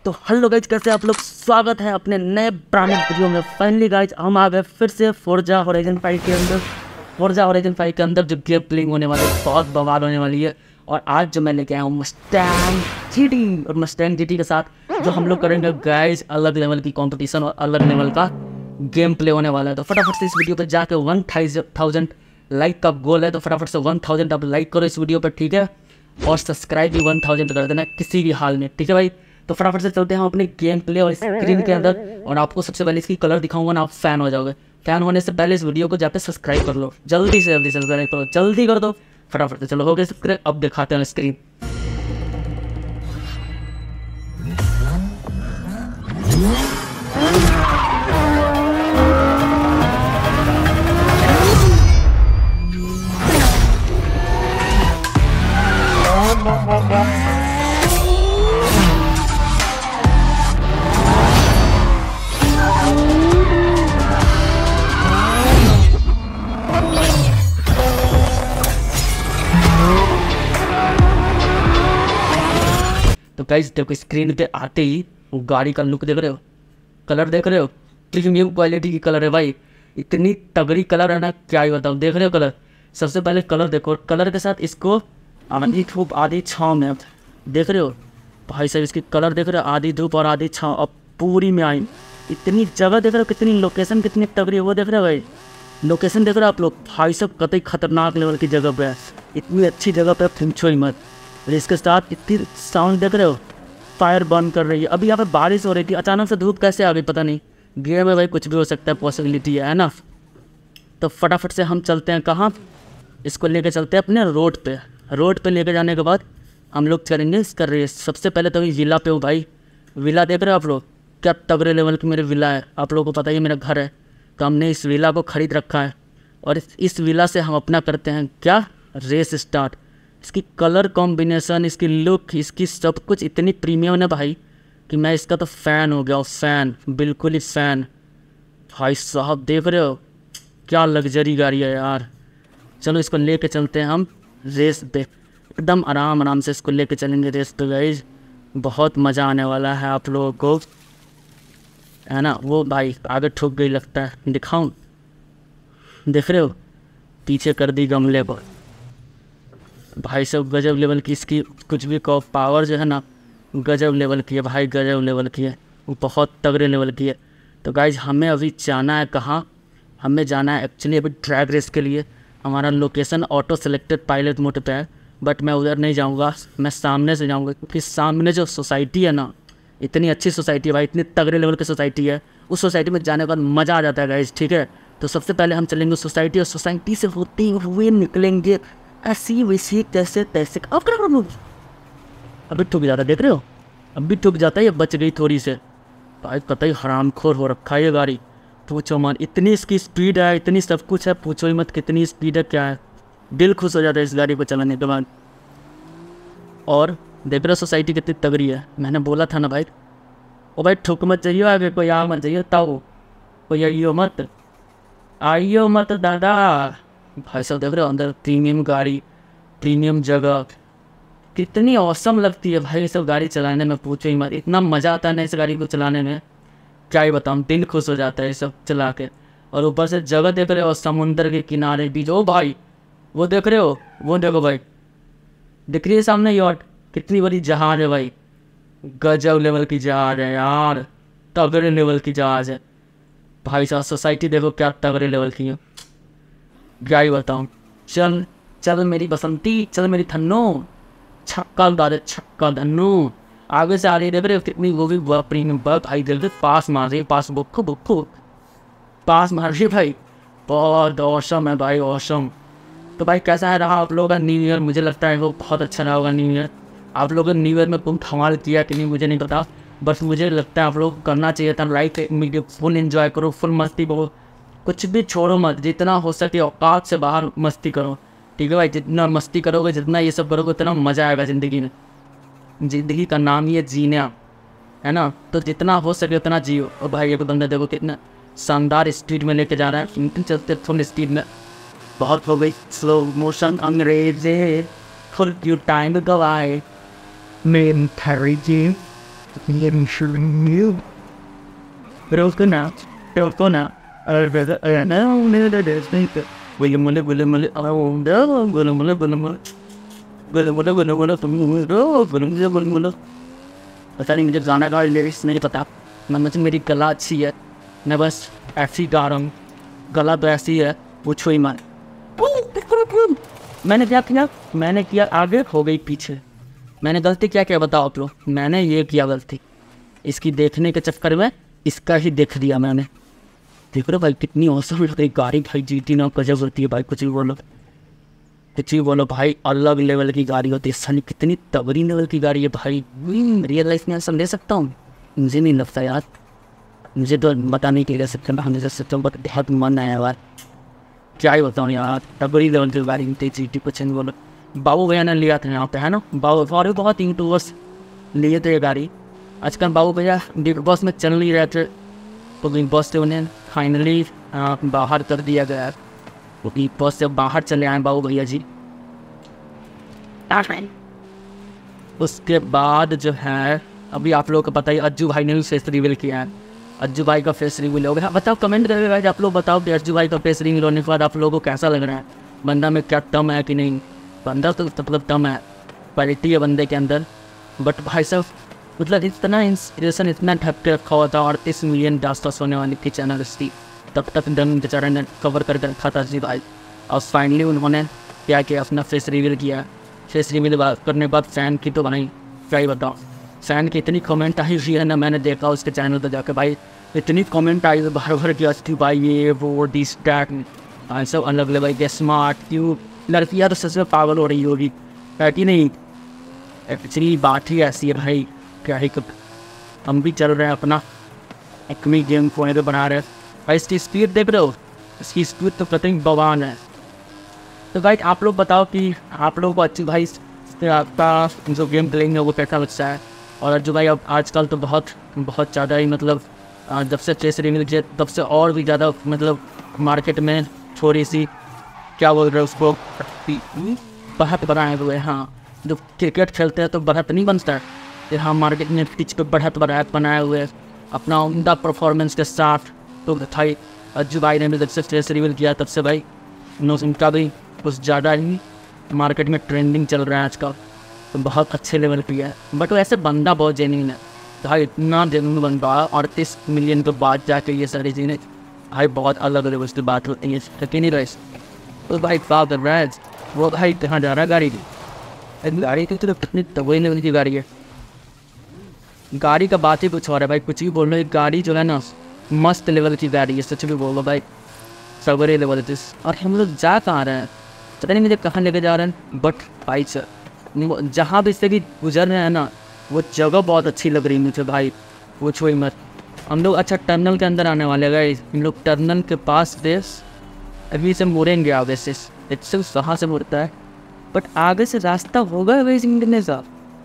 तो hello guys, कैसे आप लोग। स्वागत है अपने नए ब्रांड वीडियो में। फाइनली गाइज हम आ गए फिर से फोर्जा होराइजन 5 के अंदर। फोर्जा होराइजन 5 के अंदर जो गेम प्लेइंग होने वाली है बहुत बवाल होने वाली है। और आज जो मैं लेके आया हूँ मस्टैंग जीटी, और मस्टैंग जीटी के साथ जो हम लोग करेंगे गाइज अलग लेवल की कंपटीशन और अलग लेवल का गेम प्ले होने वाला है। तो फटाफट से इस वीडियो पर जाके 1000 लाइक का गोल है, तो फटाफट से 1000 आप लाइक करो इस वीडियो पर, ठीक है। और सब्सक्राइब भी 1000 कर देना किसी भी हाल में, ठीक है भाई। तो फटाफट से चलते हैं हम अपने गेम प्ले और स्क्रीन के अंदर। और आपको सबसे पहले इसकी कलर दिखाऊंगा ना, आप फैन हो जाओगे। फैन होने से पहले इस वीडियो को जाकर सब्सक्राइब कर लो, जल्दी से जल्दी सब्सक्राइब करो, जल्दी कर दो फटाफट से। चलो हो गए सब्सक्राइब, अब दिखाते हैं स्क्रीन। तो गाइस देखो स्क्रीन पे आते ही वो गाड़ी का लुक देख रहे हो, कलर देख रहे हो, प्रीमियम क्वालिटी की कलर है भाई। इतनी तगड़ी कलर है ना, क्या ही बताऊँ। देख रहे हो कलर, सबसे पहले कलर देखो, कलर के साथ इसको आधी धूप आधी छाँव में देख रहे हो भाई साहब। इसकी कलर देख रहे हो, आधी धूप और आधी छाँव, अब पूरी में आई। इतनी जगह देख रहे हो, कितनी लोकेशन कितनी तगड़ी है वो देख रहे हो भाई। लोकेशन देख रहे हो आप लोग, भाई साहब कतई खतरनाक लेवल की जगह पे है। इतनी अच्छी जगह पे पूछो ही मत। और इसके साथ इतनी साउंड देख रहे हो, फायर बर्न कर रही है। अभी यहाँ पे बारिश हो रही थी, अचानक से धूप कैसे आ गई पता नहीं। गेम में भाई कुछ भी हो सकता है, पॉसिबिलिटी है ना। तो फटाफट से हम चलते हैं कहाँ, इसको लेके चलते हैं अपने रोड पे। रोड पे लेके जाने के बाद हम लोग करेंगे इसका रेस। सबसे पहले तो विला पे हूँ भाई। विला देख रहे हो आप लोग, क्या तगड़े लेवल की मेरे विला है। आप लोगों को पता ही मेरा घर है, तो हमने इस विला को ख़रीद रखा है। और इस विला से हम अपना करते हैं क्या, रेस स्टार्ट। इसकी कलर कॉम्बिनेशन, इसकी लुक, इसकी सब कुछ इतनी प्रीमियम है भाई कि मैं इसका तो फ़ैन हो गया हूँ। फ़ैन, बिल्कुल ही फ़ैन भाई साहब। देख रहे हो क्या लग्जरी गाड़ी है यार। चलो इसको लेके चलते हैं हम रेस पे, एकदम आराम से इसको लेके चलेंगे रेस पे गाइज। बहुत मज़ा आने वाला है आप लोगों को, है ना। वो भाई आगे ठुक गई लगता है, दिखाऊं, देख रहे हो पीछे कर दी गमले पर। भाई सब गजब लेवल की इसकी कुछ भी कहो, पावर जो है ना गजब लेवल की है भाई, गजब लेवल की है, वो बहुत तगड़े लेवल की है। तो गाइज हमें अभी जाना है कहाँ, हमें जाना है एक्चुअली अभी ट्रैक रेस के लिए। हमारा location auto selected pilot mode पे है, बट मैं उधर नहीं जाऊँगा, मैं सामने से जाऊँगा। क्योंकि सामने जो सोसाइटी है ना, इतनी अच्छी सोसाइटी है भाई, इतनी तगड़े लेवल की सोसाइटी है। उस सोसाइटी में जाने के बाद मज़ा आ जाता है गाइज, ठीक है। तो सबसे पहले हम चलेंगे सोसाइटी, और सोसाइटी से होते हुए निकलेंगे ऐसी वैसी तैसे तैसे। अब क्या करूँ, अभी ठुक जाता, देख रहे हो अभी ठुक जाता है। ये बच गई थोड़ी से भाई, कतई हरामखोर हो रखा है ये गाड़ी, पूछो मत। इतनी इसकी स्पीड है, इतनी सब कुछ है, पूछो ही मत कितनी स्पीड है, क्या है। दिल खुश हो जाता है इस गाड़ी को चलाने के बाद। और देख रहे हो सोसाइटी कितनी तगड़ी है, मैंने बोला था ना भाई। ओ भाई ठुक मत जाइए आगे, कोई आ मत जाइए, ताओ कोई आइयो मत, आइयो मत दादा। भाई साहब देख रहे हो अंदर प्रीमियम गाड़ी, प्रीमियम जगह, कितनी औसम लगती है भाई ये सब गाड़ी चलाने में, पूछो ही मत। इतना मज़ा आता है ना इस गाड़ी को चलाने में, क्या ही बताऊँ, दिल खुश हो जाता है ये सब चला के। और ऊपर से जगह देख रहे हो, समुंदर के किनारे बीच। ओ भाई वो देख रहे हो, वो देखो भाई, दिख रही है सामने यॉट, कितनी बड़ी जहाज है भाई, गजब लेवल की जहाज है यार, तगड़े लेवल की जहाज है भाई साहब। सोसाइटी देखो क्या तगड़े लेवल की है, क्या ही बताऊँ। चल चल मेरी बसंती, चल मेरी धन्नो, छक्का दादे छक्का धन्नो। आगे से आ रही देख रहे हो कितनी, वो भी प्रीमियम बग भाई, दिल से पास मार रही है, पास बुक्को बुक्को पास मार रही है भाई, बहुत औसम है भाई, औसम। तो भाई कैसा है रहा आप लोगों का न्यू ईयर, मुझे लगता है वो बहुत अच्छा रहा होगा न्यू ईयर। आप लोगों ने न्यू ईयर में खूब धमाल किया कि नहीं मुझे नहीं पता, बस मुझे लगता है आप लोग को करना चाहिए था। लाइफ मीडियो फुल एंजॉय करो, फुल मस्ती करो, कुछ भी छोड़ो मत, जितना हो सके औकात से बाहर मस्ती करो, ठीक है भाई। जितना मस्ती करोगे, जितना ये सब करोगे, उतना मज़ा आएगा ज़िंदगी में। ज़िंदगी का नाम ही है जीना, है ना। तो जितना हो सके उतना जियो। और भाई ये बंदा देखो कितना शानदार स्पीड में लेके जा रहा है, चलते फुल स्पीड में। बहुत हो गई स्लो मोशन अंग्रेजे, फुल क्यू टाइम गवाए मेन थैरी जी। रोको ना, रोको ना। अरे ना मेरे देश में बोले बोले बोले बोले बोले बोले बोले बोले बोले बोले बोले तुम बोले बोले बोले। पता नहीं मुझे गाना का लिरिक्स नहीं पता। मतलब मेरी गला अच्छी है, मैं बस ऐसी गा रहा हूँ। गला तो ऐसी है पूछो ही मत। मैंने क्या किया, मैंने किया आगे हो गई पीछे। मैंने गलती क्या क्या बताओ आप लोग। मैंने ये किया गलती, इसकी देखने के चक्कर में इसका ही देख दिया मैंने। देख रहे भाई कितनी औसम लगती है गाड़ी भाई, जीटी ना गजब होती है भाई। कुछ भी बोलो, कुछ भी बोलो भाई, अलग लेवल की गाड़ी होती है। सनी कितनी तगड़ी लेवल की गाड़ी है भाई। रियल लाइफ में ऐसा ले सकता हूँ? मुझे नहीं लगता यार, मुझे तो बताने के लिए सकता मैं हमें सकता हूँ, बट बहुत मन आया यार। क्या ही बताऊँ यार, तगड़ी लेवल की गाड़ी होती है जीटी। कुछ नहीं बोलो। बाबू भैया ने लिया था यहाँ पे, है ना। बाबू और बहुत यूट्यूबर्स लिए थे ये गाड़ी। आजकल बाबू भैया बिग बॉस में चल नहीं रहे थे, तो बिग बॉस से उन्हें फाइनली बाहर कर दिया गया। तो बिग बॉस से बाहर चले आए बाबू भैया जी। उसके बाद जो है अभी आप लोगों को पता ही, अज्जू भाई ने भी फेस रिवील किया है। अज्जू भाई का फेस रिवील हो गया। बताओ कमेंट करके गाइस, आप लोग बताओ कि अज्जू भाई का फेस रिवील होने के बाद आप लोगों को कैसा लग रहा है। बंदा में क्या टम है कि नहीं। बंदा तो मतलब टम है, क्वालिटी है बंदे के अंदर। बट भाई साहब मतलब इतना इंस्पिरेशन इतना ढक के रखा हुआ था। 38 मिलियन आसपास होने वाली थी चैनल इसकी, तब तक डन बेचारा ने कवर करके रखा था जी भाई। और फाइनली उन्होंने क्या किया, अपना फेस रिवील किया। फेस रिवील करने के बाद फैन की तो भाई क्या ही बताओ, फैन की इतनी कमेंट आई हुई है ना। मैंने देखा उसके चैनल पर जाकर भाई, इतनी कमेंट आई है भर भर के अच्छी भाई, ये वो दिस टैग सब अलग अलग भाई। स्मार्ट क्यों लड़कियाँ तो सच में पागल हो रही होगी, है कि नहीं। एक्चुअली बात ही ऐसी है भाई, क्या ही कब हम भी चल रहे हैं अपना एकमी गेम फोन तो बना रहे हैं भाई। इसकी स्पीड देख रहे हो, इसकी स्पीड तो प्रतिंग भगवान है। तो भाई आप लोग बताओ कि आप लोगों को अच्छी भाई आपका जो गेम प्लेइंग है वो कैसा लगता है। और जो भाई अब आजकल तो बहुत ज़्यादा ही मतलब जब से फेस रिवील किया तब से और भी ज़्यादा मतलब मार्केट में थोड़ी सी क्या बोल रहे हैं उसको बढ़त बनाए हुए। हाँ, जो क्रिकेट खेलते हैं तो बढ़त नहीं बनता है, फिर हम मार्केट में पिच पे बढ़त बनाए हुए अपना उमदा परफॉर्मेंस के साथ। तो भाई अज्जू भाई ने भी जब से फेस रिवील किया तब से भाई उनका भी कुछ ज़्यादा ही मार्केट में ट्रेंडिंग चल रहा है आजकल, तो बहुत अच्छे लेवल पे है। बट वैसे बंदा बहुत जेन्युइन है भाई, इतना जेन्युइन बंदा। 38 मिलियन के बाद जाके ये सारी चीज़ें भाई बहुत अलग लेवल की बात होती है, लेकिन नहीं रहे। तो भाई फादर राज वो भाई कहाँ जा रहा है गाड़ी की। गाड़ी की तो कितनी तगड़ी लेवल की गाड़ी है। गाड़ी का बात ही कुछ और है भाई, कुछ भी बोल रहे हो। गाड़ी जो है ना मस्त लेवल की गाड़ी है, सच भी बोल लो भाई, सगरे लेवल। और हम लोग जा कहाँ रहे हैं पता नहीं मुझे कहाँ लेके जा रहे हैं। बट भाई सर जहाँ भी इससे भी गुजर रहे हैं ना, वो जगह बहुत अच्छी लग रही है मुझे भाई, पूछो ही मत। हम लोग अच्छा टनल के अंदर आने वाले गए, हम लोग टनल के पास देश अभी से मुड़ेंगे आगे से, इससे कहाँ से मुड़ता है। बट आगे से रास्ता होगा वही जिंदगी का।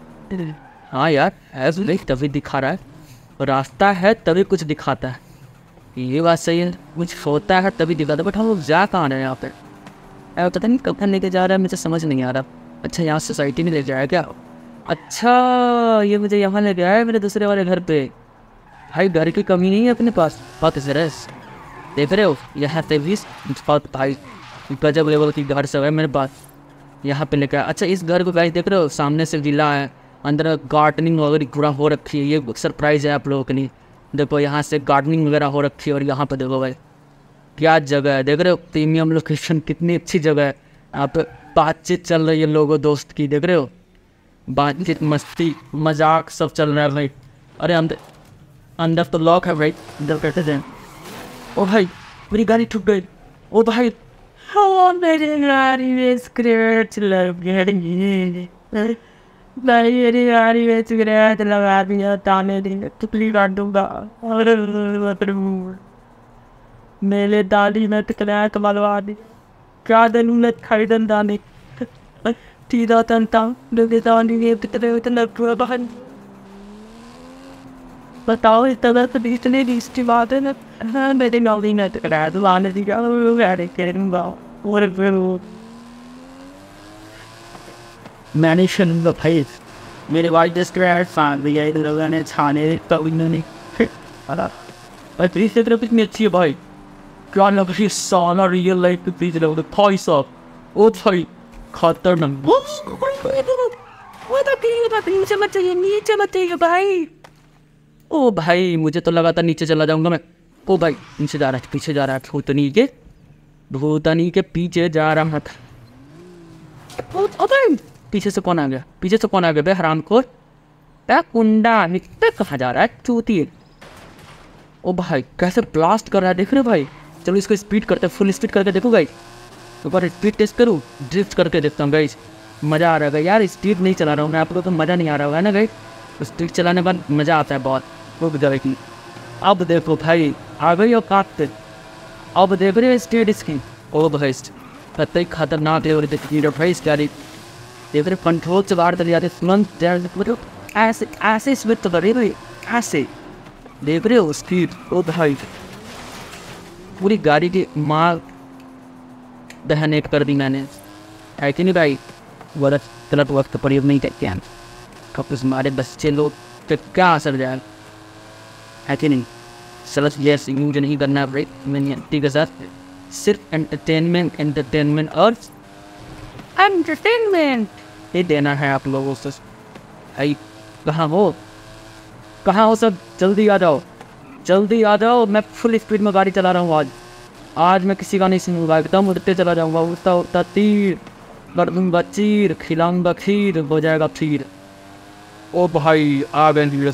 हाँ यार ऐसे नहीं तभी दिखा रहा है, रास्ता है तभी कुछ दिखाता है, ये बात सही है। कुछ होता है तभी दिखाता है। बट हम लोग जा कहाँ रहे हैं यहाँ पे, पता नहीं कब लेके जा रहा है, मुझे समझ नहीं आ रहा। अच्छा यहाँ सोसाइटी में ले जाया क्या? अच्छा ये मुझे यहाँ ले गया है मेरे दूसरे वाले घर पे। भाई घर की कमी नहीं है अपने पास, बहुत सरस। देख रहे हो यहाँ पे भी बहुत भाई गजब लेवल की घर सब है मेरे पास, यहाँ पे लेकर। अच्छा इस घर को भाई देख रहे हो, सामने से विला है, अंदर गार्डनिंग वगैरह पूरा हो रखी है। ये सरप्राइज़ है आप लोगों के लिए। देखो यहाँ से गार्डनिंग वगैरह हो रखी है, और यहाँ पे देखो भाई क्या जगह है, देख रहे हो प्रीमियम लोकेशन, कितनी अच्छी जगह है। यहाँ पे बातचीत चल रही है लोगों दोस्त की, देख रहे हो बातचीत मस्ती मजाक सब चल रहा है भाई। अरे अंदर तो लॉक है भाई, अंदर कैसे जाए। ओ भाई मेरी गाड़ी ठुक गई। ओ भाई हाँ मेरी गाड़ी में स्क्रैच लग गई भाई, मेरी गाड़ी में स्क्रैच लगा दिया, ताने दिए टुकड़ी काट दूंगा। मेरे दादी में स्क्रैच मलवा दी, क्या दिन खरीदन दाने tidak tentang kegiatan ini kita bahan बताओ इस तरह से इतने रिश्ते बात है ना। हाँ मेरे नौकरी में तो करा तो आने दी क्या करूँगा। और मैंने सुनूंगा भाई मेरे भाई डिस्ट्रैक्ट फान भैया इधर लोगों ने छाने कभी नहीं भाई प्लीज देख रहे हो कितनी अच्छी है भाई, क्या लग रही है साला रियल लाइफ पे प्लीज लोग भाई साहब। ओ भाई खतरनाक नीचे मत चाहिए, नीचे मत चाहिए भाई। ओ भाई मुझे तो लगा था नीचे चला जाऊंगा मैं। ओ भाई नीचे जा रहा है, पीछे जा रहा है, भूतनी के पीछे जा रहा था। पीछे से कौन आ गया, पीछे से कौन आ गया बे हरामखोर, कुंडा निकल कहाँ जा रहा है चूती। ओ भाई कैसे ब्लास्ट कर रहा है देख रहे हो भाई। चलो इसको स्पीड करते हैं, फुल स्पीड करके देखो गाइस। एक बार स्पीड टेस्ट करूँ, ड्रिफ्ट करके देखता हूँ गाइस। मज़ा आ रहा है यार, स्पीड नहीं चला रहा हूँ मैं, आप लोगों को मज़ा नहीं आ रहा होगा ना गाइस। स्पीड चलाने के बाद मज़ा आता है बहुत। वो की अब देखो भाई आ गई और काटते, अब देख रहे हो स्पीड इसकी। ओ भाई कतई खतरनाक है भाई इस गाड़ी, देख रहे कंट्रोल से बाहर चले जाते मतलब ऐसे ऐसे स्पीड तो करी भाई, ऐसे देख रहे हो स्पीड। ओ भाई पूरी गाड़ी की मार दहन कर दी मैंने, है कि नहीं भाई। गलत वक्त प्रयोग नहीं करते हैं, कब हमारे बच्चे लोग पे क्या असर जाए, है कि नहीं। सलत यस यूज नहीं करना भाई मैंने के साथ, सिर्फ एंटरटेनमेंट और एंटरटेनमेंट ये देना है आप लोगों से। भाई कहाँ हो सब, जल्दी आ जाओ, जल्दी आ जाओ। मैं फुल स्पीड में गाड़ी चला रहा हूँ आज मैं किसी का नहीं सुनूंगा, एकदम उड़ते चला जाऊँगा, उड़ता तीर कर दूँगा चीर, खिलाऊंगा खीर, हो जाएगा खीर। ओ भाई आ गए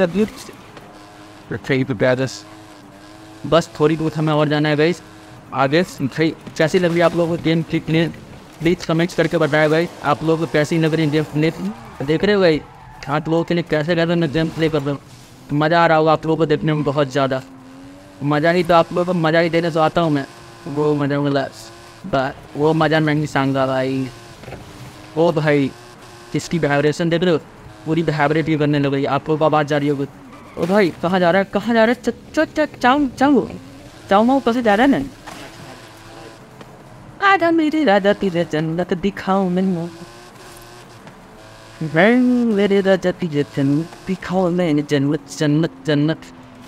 बस थोड़ी दूर हमें और जाना है गाइस आगे। भाई कैसी लग रही है आप लोगों को गेम प्लीज़ कमेंट्स करके बताया भाई आप लोगों को कैसी लग रही है गेम प्ले। देख रहे हो भाई आप लोगों के लिए कैसे मैं गेम प्ले कर रहा हूँ, तो मज़ा आ रहा होगा आप लोगों को देखने में बहुत ज़्यादा। मज़ा नहीं तो आप लोगों को मज़ा ही देने से आता हूँ मैं, वो मज़ा मिला वो मज़ा मैं नहीं सांगा भाई। ओ भाई किसकी वाइब्रेशन देख रहे हो, पूरी वाइब्रेट ही करने लग रही है, आप लोगों को आवाज़ जा रही होगी। ओ भाई कहाँ जा रहा है चाऊ कैसे जा रहा है ना। आजा मेरी राजा तेरे जन्नत दिखाओ मैंने, मेरे राजा तेरे जन्नत दिखाओ मैंने, जन्नत।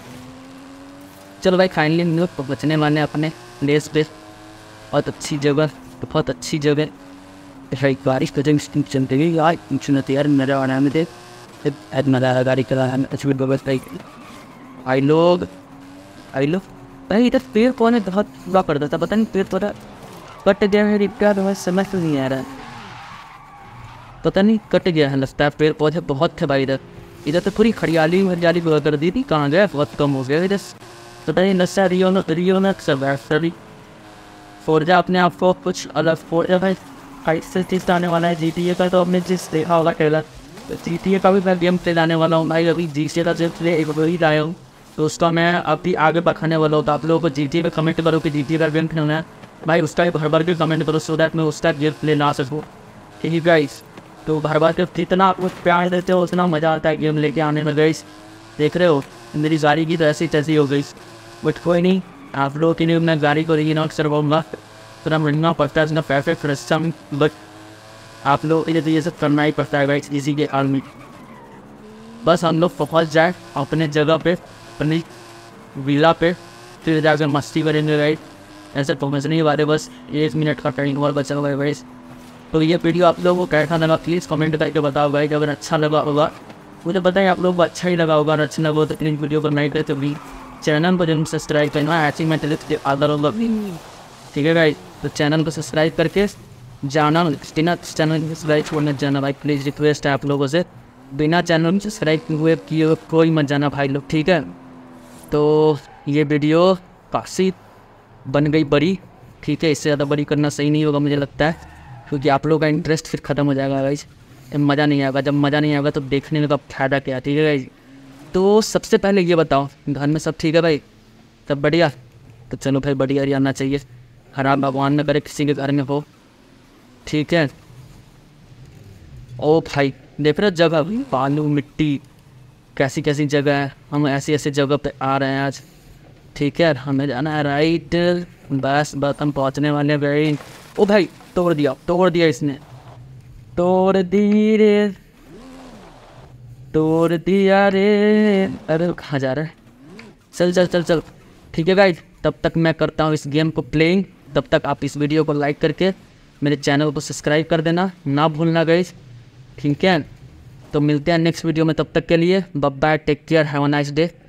चलो भाई फाइनली हम लोग पहुँचने वाले अपने प्लेस पे, बहुत अच्छी जगह। भाई बारिश का जंग चलते गई यार, सुनते यार मेरा आना में देख मज़ा गाड़ी चला अच्छी व्यवस्था। आई लोग भाई इधर पेड़ पौधे बहुत हुआ करता था, पता नहीं पेड़ पौधा कट गया है रिप्टा, तो समझ तो नहीं आ रहा, पता नहीं कट गया है लगता है। पेड़ पौधे बहुत थे भाई इधर तो पूरी हरियाली हुआ कर दी थी, कहाँ गया बहुत कम हो गया इधर, पता नहीं नशा रियो न सब फोर्जा अपने आप को कुछ अलग। फोर्जा भाई कैसे चीज़ आने वाला है GTA का, तो आपने जिस देखा होगा ट्रेलर, तो GTA का भी मैं गेम प्ले लाने वाला हूँ भाई। अभी GTA का जब प्ले एक वही लाया हूँ, तो उसका मैं अभी आगे बढ़ाने वाला हूँ। तो आप लोगों को GTA पे कमेंट करो कि GTA का गेम खेलना है भाई, उसका भर भर के कमेंट करो, सो दैट मैं उसका गेम प्ले ला सकूँ, ठीक है गाइस। तो भर भर के जितना आप लोग प्यार देते हो उतना मज़ा आता है गेम लेके आने में गाइस। देख रहे हो मेरी गाड़ी की तो ऐसी तैसी हो गई, बट कोई नहीं, आप लोगों के लिए मैं गाड़ी को रीनॉक्स करवाऊँगा, तो मिलना पड़ता है इसका परफेक्ट रास्ता में, बट आप लोग ये सब करना ही पड़ता है गाइस इसी के हाल में। बस हम लोग पहुँच जाए अपने जगह पे, अपनी विला पे, फिर जाकर मस्ती करेंगे गाइस। ऐसे पहुँचने वाले बस 1 मिनट का टाइम और बचा हुआ है गाइस। तो ये वीडियो आप लोगों को कैसा लगा प्लीज़ कमेंट करके बताओ भाई। अगर अच्छा लगा होगा मुझे बताइए, आप लोगों को अच्छा ही लगा होगा, और अच्छा लगा तो प्लीज़ वीडियो को लाइक करें, तो भी चैनल को जरूर सब्सक्राइब करना है, ऐसे मैं ठीक है भाई। तो चैनल को सब्सक्राइब करके जाना, बिना चैनल को सब्सक्राइब छोड़ना जाना भाई, प्लीज़ रिक्वेस्ट है आप लोगों से, बिना चैनल में सब्सक्राइब किए कोई मत जाना भाई लोग, ठीक है। तो ये वीडियो काफ़ी बन गई बड़ी, ठीक है, इससे ज़्यादा बड़ी करना सही नहीं होगा मुझे लगता है, क्योंकि आप लोगों का इंटरेस्ट फिर ख़त्म हो जाएगा गाइस, मज़ा नहीं आएगा। जब मज़ा नहीं आएगा तो देखने का फ़ायदा क्या, ठीक है गाइस। तो सबसे पहले ये बताओ घर में सब ठीक है भाई, सब बढ़िया। तो चलो भाई बढ़िया ही आना चाहिए, खराब भगवान न करे किसी के घर में हो, ठीक है। ओ भाई देख रहे हो जगह भी, बालू मिट्टी कैसी कैसी जगह है, हम ऐसी ऐसी जगह पे आ रहे हैं आज, ठीक है। हमें जाना है राइट, बस हम पहुंचने वाले हैं भाई। ओ भाई तोड़ दिया इसने, तोड़ दी रे तोड़ दिया रे। अरे कहाँ जा रहा है? चल चल चल चल। ठीक है गाइस, तब तक मैं करता हूँ इस गेम को प्लेइंग। तब तक आप इस वीडियो को लाइक करके मेरे चैनल को सब्सक्राइब कर देना ना भूलना गाइस। ठीक है, तो मिलते हैं नेक्स्ट वीडियो में। तब तक के लिए bye bye, take care, have a nice day.